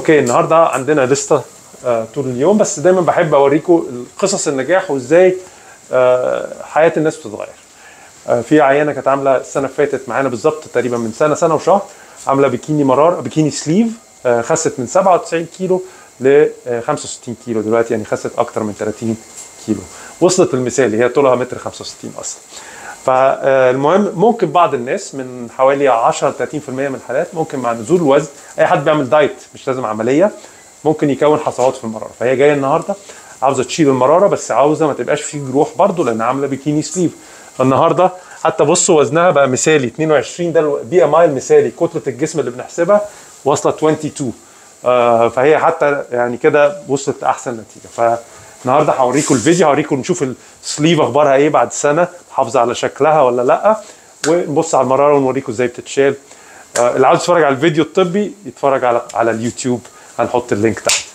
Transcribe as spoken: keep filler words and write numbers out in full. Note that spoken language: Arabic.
اوكي النهارده عندنا لسته آه طول اليوم، بس دايما بحب اوريكم قصص النجاح وازاي آه حياه الناس بتتغير. آه في عيانه كانت عامله السنه اللي فاتت معانا بالظبط تقريبا من سنه سنه وشهر، عامله بيكيني مرار بيكيني سليف، آه خست من سبعة وتسعين كيلو ل خمسة وستين كيلو دلوقتي، يعني خست اكتر من ثلاثين كيلو، وصلت المثالي هي طولها متر خمسة وستين اصلا. فالمهم ممكن بعض الناس من حوالي عشرة ل ثلاثين بالمية من الحالات ممكن مع نزول الوزن، اي حد بيعمل دايت مش لازم عمليه ممكن يكون حصوات في المراره. فهي جايه النهارده عاوزه تشيل المراره، بس عاوزه ما تبقاش فيه جروح برضه لان عامله بيكيني سليف. فالنهارده حتى بصوا وزنها بقى مثالي اتنين وعشرين، ده البي ام اي المثالي، كتله الجسم اللي بنحسبها واصله اتنين وعشرين. آه فهي حتى يعني كده وصلت لاحسن نتيجه. فالنهارده هوريكم الفيديو، هوريكم نشوف السليف اخبارها ايه بعد سنه، محافظه على شكلها ولا لا، ونبص على المراره ونوريكم ازاي بتتشال. آه اللي عاوز يتفرج على الفيديو الطبي يتفرج على على اليوتيوب، هنحط اللينك تحت.